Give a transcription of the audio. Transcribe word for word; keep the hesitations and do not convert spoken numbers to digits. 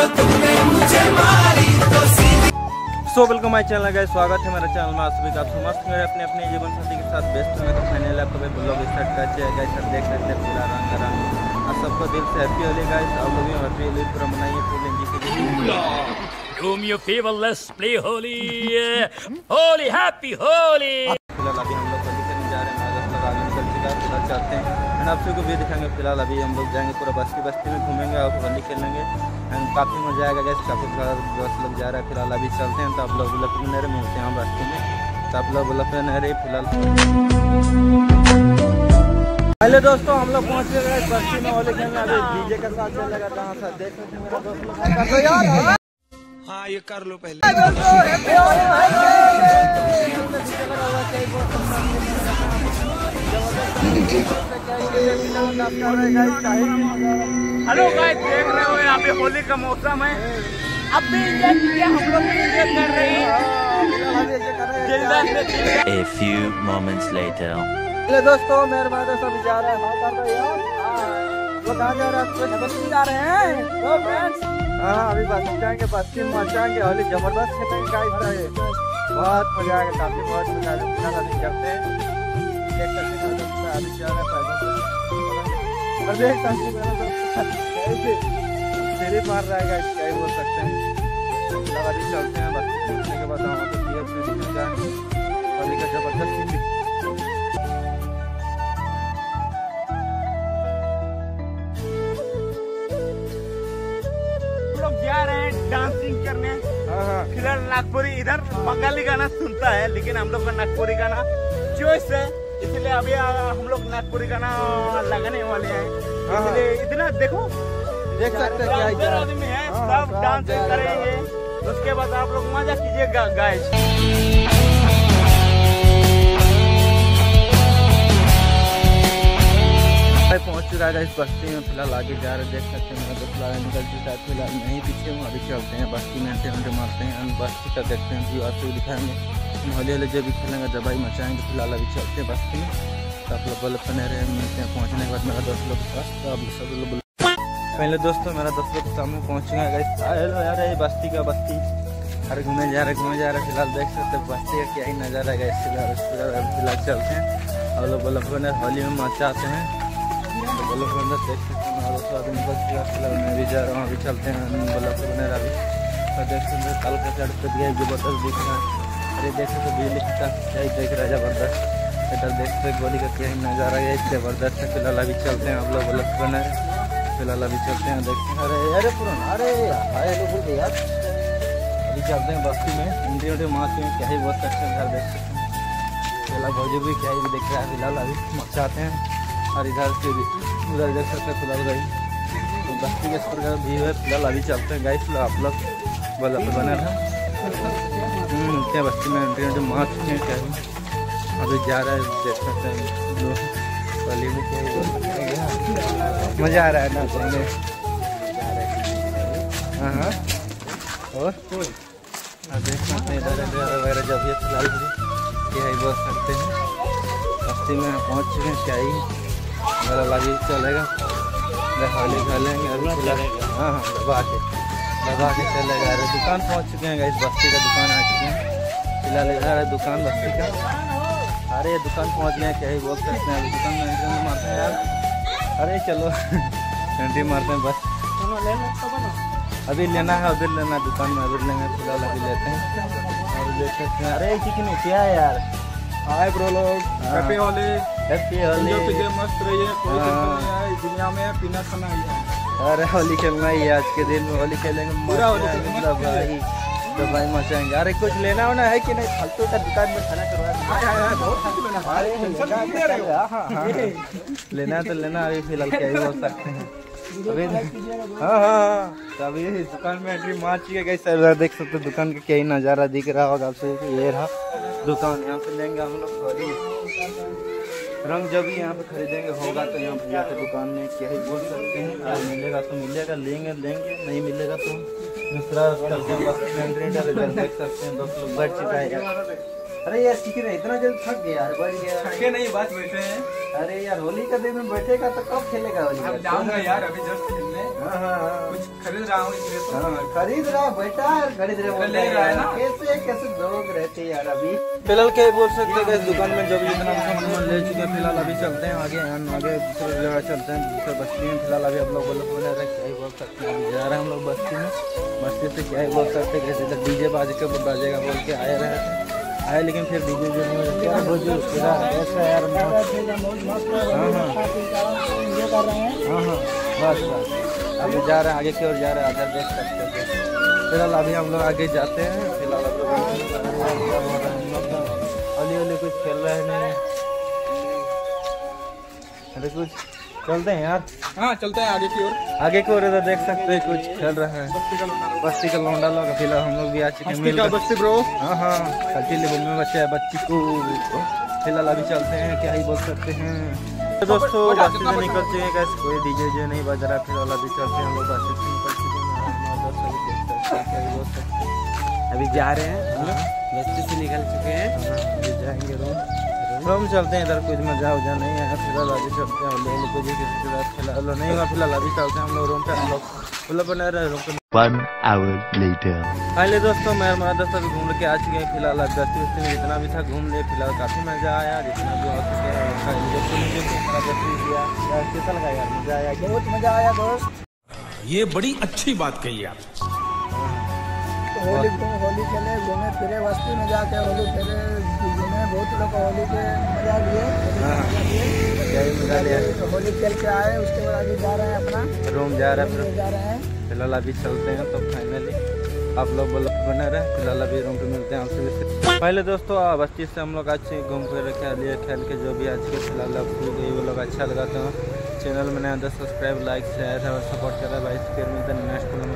So welcome my channel guys, स्वागत है मेरे चैनल में। आप सभी का आप मस्त मेरे अपने अपने जीवन साथी के साथ व्यस्त होने का फाइनल आपको भाई ब्लॉग स्टार्ट करते हैं गाइस। आप देख सकते हैं पूरा रंग रंग और सबको दिल से हैप्पी होली गाइस। आप लोग भी हैप्पी होली पूरा मनाइए फुल एंजॉय कीजिए। Whom you favor, let's play holy, holy, happy holy। फिलहाल अभी हम लोग होली खेलने जा रहे हैं, अगस्त तक आगे निकल चुका है। फिलहाल चलते हैं एंड आप सबको भी दिखाएंगे। फिलहाल अभी हम लोग जाएंगे पूरा बस्ती बस्ती में घूमेंगे और होली खेलेंगे एंड काफ़ी मजा आएगा गैस। काफ़ी बस लोग जा रहा है। फिलहाल अभी चलते हैं तो आप लोग बोला फिर मेरे मिलते हैं बस्ती में। तो आप लोग बोला फिर मेरे फिलहाल हेलो दोस्तों, हम लोग पहुँच गए बस्ती में होली खेलने। अभी डीजे के साथ चलेगा कहाँ से देख सकते हैं मेरा दोस्त लोग यार। हाँ ये कर लो पहले। हेलो गाइस, देख रहे हो यहाँ पे होली का मौसम है। अब भी एंजॉय कीजिए, हम लोग भी एंजॉय कर रहे हैं। A few moments later। Hello दोस्तों, मेरे भाई सब जा रहे हैं। हाँ कर रहे हो यार, वो कहाँ जा रहे हैं? बस्ती जा रहे हैं तो फ्रेंड्स। हाँ अभी बस्ती जाएंगे, बस्ती में मचाएंगे होली जबरदस्त खेलेंगे गाइस। बहुत मजा आएगा, काफी बहुत मजा आएगा। अभी करते हैं, देख सकते हैं अभी जा रहे हैं और देख सकते हैं मार रहा है गाइस, क्या ही बोल सकते हैं। अभी चलते हैं बस्ती पहुँचने के बाद वहाँ पर होली का जबरदस्त जा रहे हैं डांसिंग करने। फिलहाल नागपुरी इधर बंगाली गाना सुनता है, लेकिन हम लोग का नागपुरी गाना चॉइस है, इसलिए अभी हम लोग नागपुरी गाना लगाने वाले हैं। इसलिए इतना देखो, देख सकते हैं क्या आदमी है, सब डांस करेंगे। उसके बाद आप लोग मजा कीजिएगा गाइस। पहुंच चुका है इस बस्ती में। फिलहाल आगे जा रहे, देख सकते हैं मेरा दोस्त लगा निकल चुका है। फिलहाल नहीं पीछे हूँ, अभी चलते हैं बस्ती में, अंटे अंटे मारते हैं बस्ती का देखते हैं व्यू आपको दिखाएंगे। होली होली जो भी खेलेंगे दवाई मचाएंगे। फिलहाल अभी चलते हैं बस्ती में, तो आप लोग बोले बने रहे। मिलते हैं पहुँचने के बाद मेरा दोस्त लोग के पास। तो आप सब लोग पहले दोस्तों मेरा दोस्त लोग सामने पहुँच चुका है। हेलो यार, ये बस्ती का बस्ती अरे घूमे जा रहे घूमे जा रहे फिलहाल देख सकते हैं बस्ती का क्या ही नज़ारा है। फिलहाल फिलहाल चलते हैं और लोग बोले बने होली में मचाते हैं। बोलो अंदर देख सकते हैं और निकल चुका। फिलहाल मैं भी जा रहा हूँ, अभी चलते हैं बोला बने अभी और देख सकते हैं कल का चढ़ कर दिया जबरदस्त दिख रहा है। अरे देख सकते बिजली का क्या ही देख रहा है जबरदस्त। इधर देख सकते गोली का क्या ही नज़ारा है, जबरदस्त है। फिलहाल अभी चलते हैं, आप लोग बोला बने फिलहाल अभी चलते हैं देखते हैं। अरे अरे पुराना अरे हाय हेलो बोल गए यार। अभी चलते हैं बस्ती में, इंडी उंडी मार्च में क्या ही बहुत अच्छा घर देख सकते हैं। फिलहाल भौजी भी क्या ही दिख रहा है। फिलहाल अभी मचाते हैं और इधर से उधर देख सकते हैं। फिलहाल गई तो बस्ती के स्तर का व्यू है। फिलहाल अभी चलते हैं गाइस। आप लोग बोला तो बना था क्या बस्ती में एंट्री एंट्री मार्च में क्या अभी जा रहा है, देख सकते हैं गली में क्या मज़ा आ रहा है ना चलने। हाँ हाँ और देख सकते हैं इधर वगैरह जब ये फिलहाल क्या ही बोल सकते हैं। बस्ती में पहुँच चुके हैं, क्या ही मेरा लगी चलेगा। होली खेलेंगे अभी फिलहाल। हाँ हाँ दबा के दबा के चलेगा। अरे दुकान पहुँच चुके हैं इस बस्ती का दुकान आ चुके हैं। फिलहाल इधर है दुकान बस्ती का। अरे ये दुकान पहुँच गए, क्या ही बोल सकते हैं। अभी दुकान में एंट्री मारते हैं यार। अरे चलो एंट्री मारते हैं बस। अभी लेना है अभी लेना दुकान में अभी लेंगे। फिलहाल अभी लेते हैं और देख सकते हैं। अरे कितनी क्या है यार। हाय ब्रो लोग, हैप्पी होली। हैप्पी होली, मस्त रहिए, कोई टेंशन नहीं है दुनिया में, पीना खाना ही है। अरे होली खेलना ही है, आज के दिन में होली खेलेंगे पूरा होली मतलब भाई दवाई मचाएंगे। अरे कुछ लेना होना है कि नहीं? फालतू का दुकान में खाना करवा लेना तो लेना। अभी फिलहाल क्या ही बोल सकते हैं अभी। हाँ हाँ तो अभी दुकान में एंट्री मार चुके गई सर। देख सकते दुकान का क्या ही नज़ारा दिख रहा होगा आपसे। ये रहा दुकान, यहाँ पे लेंगे हम लोग होली रंग। जब भी यहाँ पे खरीदेंगे होगा तो यहाँ पे जाकर दुकान में क्या ही बोल सकते हैं। आज मिलेगा तो मिलेगा, लेंगे लेंगे, नहीं मिलेगा तो दूसरा करते हैं। बस देख सकते हैं दोस्त लोग बैठ चुका है यार। अरे यार ठीक है, इतना जल्द थक गया यार, बढ़ गया। थके नहीं, बस बैठे हैं। अरे यार होली का दिन में बैठेगा तो कब खेलेगा होली? अब जाऊंगा यार अभी जस्ट खेलने। हाँ हाँ हाँ। कुछ खरीद रहा हूँ इसलिए तो। हाँ, खरीद रहा बेटा खरीद रहे बोल ले रहा है ना। कैसे कैसे लोग रहते यार अभी। फिलहाल क्या बोल सकते हैं इस दुकान में जो भी जितना सामान ले चुके हैं फिलहाल अभी चलते हैं आगे आगे दूसरे जगह चलते हैं दूसरे बस्ती में। फिलहाल अभी आप लोग बोल बोल रहे क्या ही बोल सकते हैं अभी जा रहे हैं हम लोग बस्ती में। बस्ती से क्या ही बोल सकते हैं कैसे डीजे बाज के बाजेगा बोल के आए रहे आए लेकिन फिर डीजे जो नहीं हो क्या बोझ ऐसा यार। हाँ हाँ हाँ हाँ बस बस अभी जा रहे हैं आगे की ओर जा रहे हैं आगे देख सकते हैं। फिलहाल अभी हम लोग आगे जाते हैं। फिलहाल हम लोग होली होली कुछ खेल रहे हैं नहीं अरे कुछ चलते हैं यार। हाँ चलते हैं आगे की ओर। आगे की ओर इधर देख सकते हैं कुछ खेल रहे हैं बस्ती का लौंडा लोग। फिलहाल हम लोग भी आ चुके हैं मिल बस्ती ब्रो। हाँ हाँ कल्टी लेवल में बच्चे है बच्ची को। फिलहाल अभी चलते हैं क्या ही बोल सकते हैं। तो दोस्तों बस्ती से निकल चुके हैं कैसे कोई डीजे जो नहीं बज रहा। फिलहाल अभी चलते हैं हम लोग बस्ती से निकल चुके हैं क्या ही बोल सकते हैं। अभी जा रहे हैं बस्ती से निकल चुके हैं अभी जाएंगे रूम रूम चलते हैं इधर कुछ मजा उजा नहीं है। फिलहाल अभी चलते हैं लोग कुछ किसी के साथ फिलहाल नहीं हुआ। फिलहाल अभी चलते हैं हम लोग रूम पे हम लोग मतलब बना रहे रूम पे। One hour later. पहले दोस्तों मैं हमारा दोस्त अभी घूम के आ चुके हैं। फिलहाल अब बस्ती बस्ती में जितना भी था घूम लिए। फिलहाल काफ़ी मज़ा आया जितना भी हो सके कैसा लगा यार? मज़ा आया बहुत मज़ा आया दोस्त। ये बड़ी अच्छी बात कही आप। होली होली खेले घूमे फिरे बस्ती में जाके होली खेले घूमे बहुत लोग होली के मजा लिए मजा लिया होली खेल के आए। उसके बाद अभी जा रहे हैं अपना रूम जा रहे हैं जा रहे हैं। फिलहाल अभी चलते हैं तो फाइनली आप लोग बोल बने रहे। फिलहाल अभी रूम पे मिलते हैं आपसे। पहले दोस्तों बस्ती से हम लोग अच्छे घूम फिर खेल लिए खेल के जो भी आज के फिलहाल वो लोग अच्छा लगा तो चैनल में नया सब्सक्राइब लाइक शेयर और सपोर्ट कर रहा है भाई। फिर मिलते हैं नेक्स्ट